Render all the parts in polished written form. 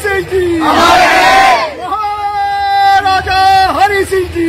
सिंह जी महाराजा हरि सिंह जी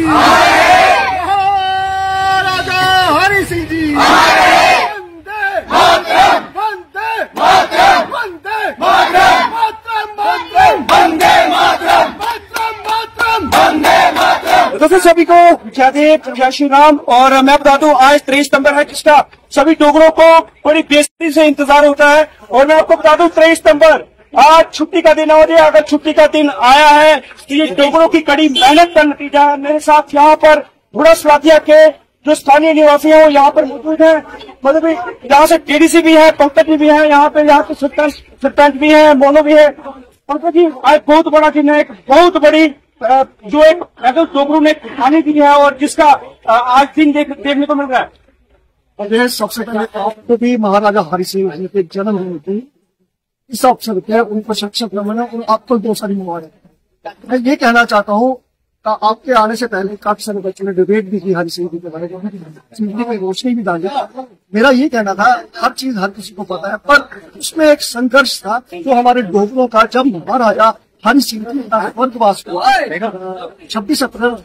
महाराजा हरि सिंह जी वंदे मातरम वंदे मातरम वंदे मातरम मातरम वंदे मातरम मातरम मातरम वंदे मातरम। दोस्तों सभी को जय श्री राम। और मैं बता दूं आज 23 सितंबर है, जिसका सभी डोगरों को बड़ी बेसब्री से इंतजार होता है। और मैं आपको बता दूं 23 सितंबर आज छुट्टी का दिन हो गया। अगर छुट्टी का दिन आया है तो ये डोगरों की कड़ी मेहनत का नतीजा है। मेरे साथ यहाँ पर बुढ़ा सलातिया के जो स्थानीय निवासी हैं वो यहाँ पर मौजूद है। मतलब यहाँ से डीडीसी भी है, पंकज जी भी है, यहाँ पे सरपंच भी है, मोनो भी है। पंकज जी आज बहुत बड़ा दिन है, एक बहुत बड़ी जो एक डोगरों ने कहानी दी है और जिसका आज दिन देखने को मिल रहा है। मुझे सबसे पहले आपको भी महाराजा हरि सिंह जी के जन्म हुए थे, इस अवसर पे उनको शिक्षक नमन और आपको बहुत सारी मुबारक। मैं ये कहना चाहता हूँ कि आपके आने से पहले काफी सारे बच्चों ने डिबेट भी की हरि सिंह जी के बारे में, जिंदगी में रोशनी भी डाली। मेरा ये कहना था हर चीज हर किसी को पता है, पर उसमें एक संघर्ष था जो हमारे डोगरों का। जब महाराजा हरि सिंह जी का स्वर्गवास हुआ 26 अप्रैल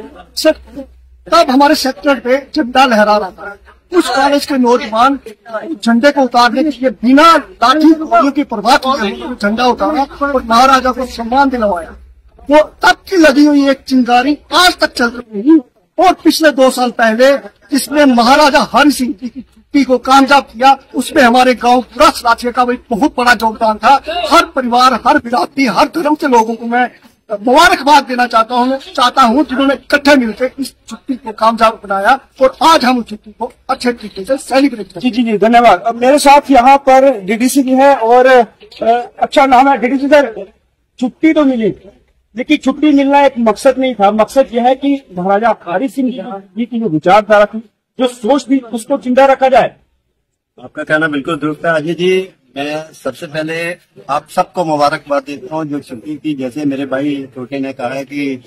तब हमारे सेक्टर पे झंडा लहरा रहा था। उस कॉलेज के नौजवान झंडे को उतारने के लिए बिना लाठी गोलियों की परवाह किए झंडा उतारा और महाराजा को सम्मान दिलवाया। वो तब की लगी हुई एक चिंगारी आज तक चल रही है। और पिछले 2 साल पहले जिसने महाराजा हरि सिंह जी की छुट्टी को कामयाब किया, उसमें हमारे गांव पूरा सलाथिया का भी बहुत बड़ा योगदान था। हर परिवार, हर बिरादरी, हर धर्म के लोगों को मैं मुबारकबाद देना चाहता हूँ जिन्होंने इकट्ठे मिलकर इस छुट्टी को कामयाब बनाया और आज हम उस छुट्टी को अच्छे तरीके से सेलिब्रेट करते हैं। जी धन्यवाद। अब मेरे साथ यहाँ पर डीडीसी भी है और अच्छा नाम है डीडीसी सर। छुट्टी तो मिली, लेकिन छुट्टी मिलना एक मकसद नहीं था। मकसद यह है कि महाराजा हरि सिंह जी की जो विचारधारा थी, जो सोच थी, उसको जिंदा रखा जाए। आपका कहना बिल्कुल दुरुस्त है अजय जी। मैं सबसे पहले आप सबको मुबारकबाद देता हूँ जो छुट्टी की। जैसे मेरे भाई छोटे ने कहा है कि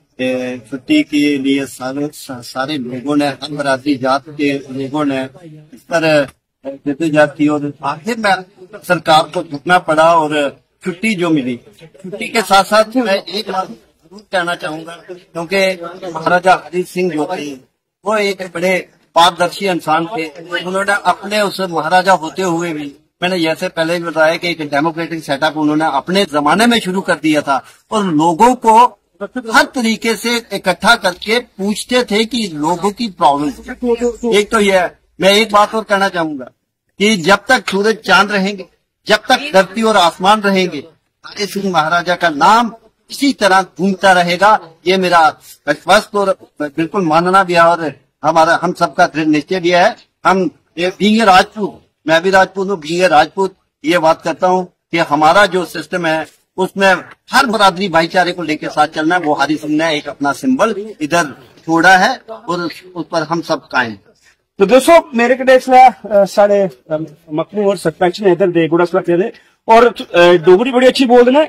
छुट्टी के लिए सारे लोगों ने, हर बरादरी जात के लोगों ने इस तरह जद्दोजहद की और आखिर में सरकार को झुकना पड़ा और छुट्टी जो मिली। छुट्टी के साथ साथ मैं एक बात जरूर कहना चाहूंगा, क्योंकि महाराजा हरि सिंह जो थे वो एक बड़े पारदर्शी इंसान थे। उन्होंने अपने उस महाराजा होते हुए भी, मैंने जैसे पहले भी बताया कि एक डेमोक्रेटिक सेटअप उन्होंने अपने जमाने में शुरू कर दिया था और लोगों को हर तरीके से इकट्ठा करके पूछते थे कि लोगों की प्रॉब्लम। एक तो यह मैं एक बात और कहना चाहूंगा कि जब तक सूरज चांद रहेंगे, जब तक धरती और आसमान रहेंगे, हरि सिंह महाराजा का नाम इसी तरह गूंजता रहेगा। ये मेरा स्पष्ट और बिल्कुल मानना भी है और हम सबका दृढ़ निश्चय भी है। हम बीइंग राजपूत, मैं भी राजपूत हूँ, बीइंग राजपूत ये बात करता हूँ कि हमारा जो सिस्टम है उसमें हर बरादरी भाईचारे को लेकर साथ चलना है। वो हरि सिंह ने एक अपना सिंबल इधर छोड़ा है और उस पर हम सब कायम। तो दोस्तों मेरे कड़े साढ़े मकनू और सरपंच ने इधर दे गुड़ा दे और डोगरी बड़ी अच्छी बोल देना।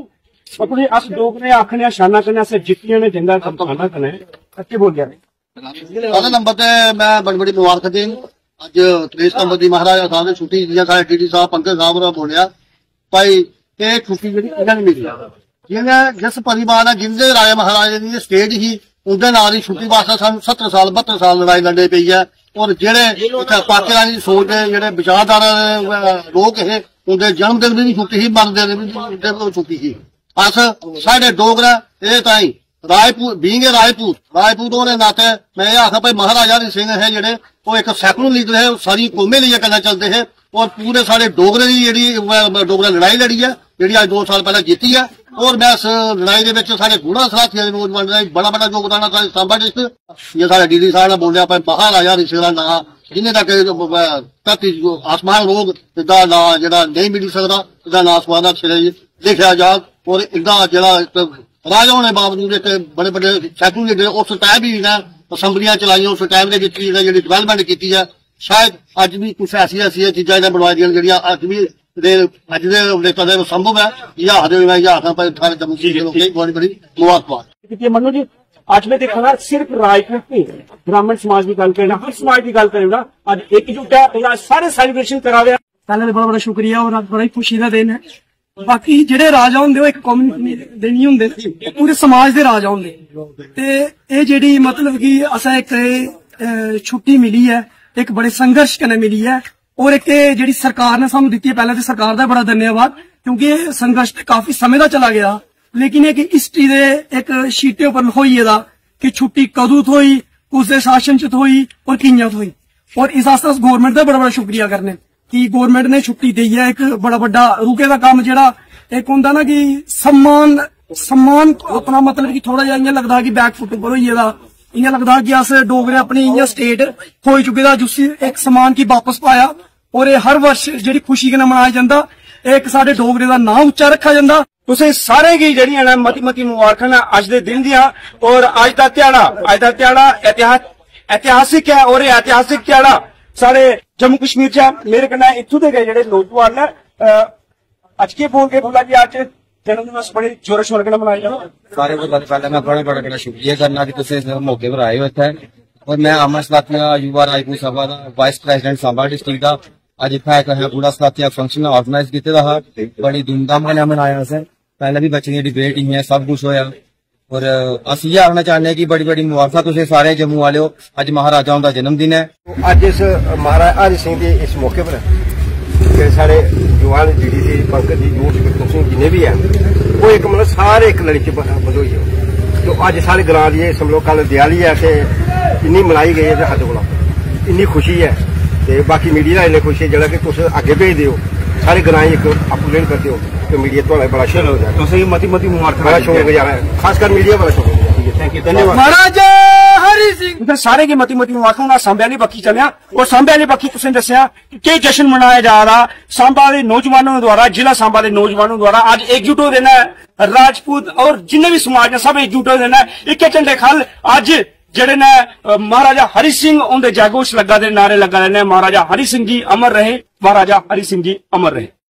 अपने अस डोगरे आखने शाना करने से जितने ने झंडा खाना करना अच्छे बोल गया। पहले नंबर पे मैं बड़ी मुबारक दें अज 23 सितंबर की महाराजा साहब ने छुट्टी दी। साढ़े डी साहब पंकज साहब ने बोलिया भाई ये छुट्टी जी नहीं मिली। जिस परिवार ने जिंदे राजा महाराजा की स्टेज ही उनके नाल ही छुट्टी वास्ते सन 70 साल 72 साल लड़ाई लड़नी पई है। और जेडे पाकिस्तानी सोच के जेडे विचारधारा लोग है उनके जन्मदिन भी छुट्टी ही, मरदे भी छुट्टी ही। अस साढ़े डोगरा ये ताई राजपूत बीइंग राजपूतों ने नाते मैं ये आखा भाई महाराजा हरि सिंह है जेडे वो एक सैकुलर लीडर है, सारी कौमें लिए करना चलते हैं और पूरे सारे डोगरे की जी डोगरा लड़ाई लड़ी है जी आज 2 साल पहले जीती है। और मैं इस लड़ाई के सारे गुड़ा सलाथिया नौजवान बड़ा बड़ा योगदान है। सांबा डिस्ट्रिक्ट ये सारे डीडी साहब ने बोलिया महाराजा हरि सिंह का ना जिन्हें तक धरती आसमान लोग इदा ना जरा नहीं मिल सकता, इदा ना आसमान सिरे लिखा जा। और इदा जरा राजाओं ने बावजूद एक बड़े बड़े सैकुलर लीडर उस टाइम भी असैम्बलियां चलाई, उस टाइम के डिवेलपमेंट की है। शायद अज भी कुछ ऐसी चीजा इन्हें बनवाई दी जी अज भी अज के संभव है। यह बड़ी बड़ी मुबारकबाद। मनु जी अज मैं देखा सिर्फ राजपूत नहीं ब्राह्मण समाज की गल करना, हर समाज की गल करना अज एकजुट है, सारे सेलिब्रेशन करा रहे। पहले बड़ा बड़ा शुक्रिया और बड़ा ही खुशी का दिन है बाकी जेडे राजा होंदे वो एक कम्युनिटी दे नहीं होंदे, पूरे समाज दे राजा होंदे। ते ये जेडी मतलब कि असा एक छुट्टी मिली है, एक बड़े संघर्ष कन्नै मिली है, और एक जेडी सरकार ने सानू दित्ती है, पहले तो सरकार दा बड़ा धन्यवाद, क्योंकि संघर्ष काफी समय दा चला गया। लेकिन एक हिस्ट्री दे एक शीटे उपर होई दा कि छुट्टी कदू थोई, उसदे शासन च थोई और कियां थोई। और इस आस्ते अस गवर्नमेंट दा बड़ा बड़ा शुक्रिया करने कि गवर्नमेंट ने छुट्टी दी है। एक बड़ा बड़ा रुके दा काम जेड़ा एक होंदा ना कि सम्मान अपना मतलब कि थोड़ा जिहा इयां लगदा कि बैक फुट उपर होई गेदा, इयां लगदा कि अस डोगरे अपनी इयां स्टेट होई चुके दा, जिसी एक सम्मान की वापस पाया। और ये हर वर्ष जेड़ी खुशी कन्नै मनाया जंदा, एक साडे डोगरे दा नाम उच्चा रखा जंदा। तुसें सारे गी जेहड़ियां ने मती मती मुबारखां ने अज दे दिन दियां। और अज दा ध्याड़ा ऐतिहासिक है, और ऐतिहासिक ध्याड़ा साढ़े जम्मू कश्मीर च मेरे कन्नै इत्थूं दे जेहड़े नौजवान ने अज के बोल के बोला जी अज जन्म दिवस बड़े जोर शोर कन्नै मनाया जाना। सारे को पहले मैं बड़ा शुक्रिया करना कि तुसें इस मौके पर आए हो इत्थे। और मैं अमर सलातिया युवा राजपूत सभा दा वाइस प्रेसिडेंट सांबा डिस्ट्रिक्ट दा अज इत्थे इक पूरा सलातिया फंक्शन ऑर्गेनाइज कीते दा हा, बड़ी धूमधाम कन्नै मनाया असें। पहले भी बच्चें दी डिबेट ही सब कुछ होया। और अस इयै आखना चाहने कि बड़ी बड़ी मुबारक तुसें सारे जम्मू वाले हो, अज महाराजा उंदा जन्मदिन है। अज इस महाराज हरि सिंह के इस मौके पर सारे जवान जीडीसी पंकज जी यूथ बिल्कुल सिंह जिन्हें भी है वो एक मतलब सारे एक लड़ी च बधोई हो। तो अज सारे ग्रां दी समझो कल दिवाली है कि इन्नी मनाई गई है हद कोला इन्नी खुशी है। ते बाकी मीडिया दा इन्नी खुशी है जेड़ा कि तुस अग्गे भेजदे हो, सारे ग्रां एक अपडेट करते हो तो मीडिया थोड़ा बड़ा शुक्र हो जाए। तुसें मती मती मुबारखां, बड़ा शुक्रिया है, खासकर मीडिया बड़ा शुक्रिया। थैंक यू, धन्यवाद। महाराजा हरि सिंह सारे की मती मती मुबारखां। हुण सांबे आह्ली बक्खी चलिया, और सांबे आह्ली बक्खी तुसें दस्सिया कि जश्न मनाया जा रहा सांबा दे नौजवानों द्वारा, जिला सांबा दे नौजवानों द्वारा। अज एकजुट हो देना राजपूत और जिन्ने भी समाज ने सब एकजुट हो देना इक्के झंडे खल। अज जेड़े ने महाराजा हरि सिंह उनके जयघोष लगा दे, नारे लगा देने, महाराजा हरि सिंह जी अमर रहे, महाराजा हरि सिंह जी अमर रहे।